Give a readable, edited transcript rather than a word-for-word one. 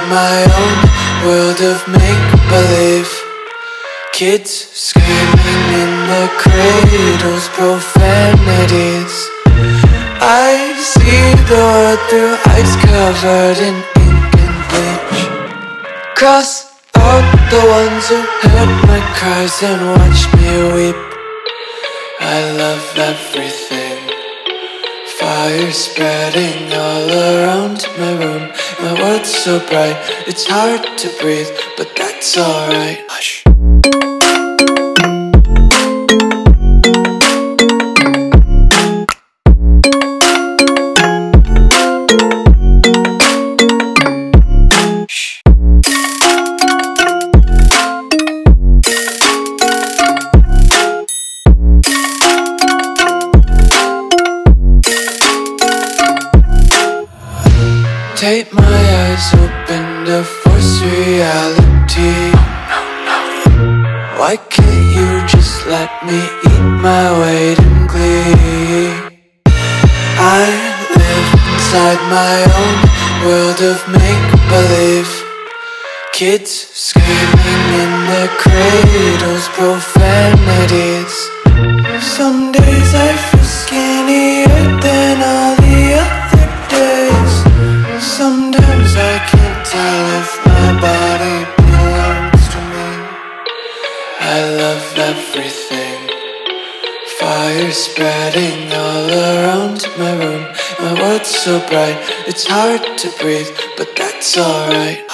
my own world of make-believe. Kids screaming in their cradles, profanities. I see the world through ice covered in ink and bleach. Cross out the ones who heard my cries and watched me weep. I love everything. Fire spreading all around my room. My world's so bright, it's hard to breathe, but that's alright. Hush. Tape my eyes open to force reality. Why can't you just let me eat my weight in glee? I live inside my own world of make-believe. Kids screaming in their cradles, profanities. Some days I feel skinnier than all the other days. Sometimes I can't tell if my body belongs to me. I love everything. Fire spreading all around my room. My world's so bright, it's hard to breathe, but that's alright.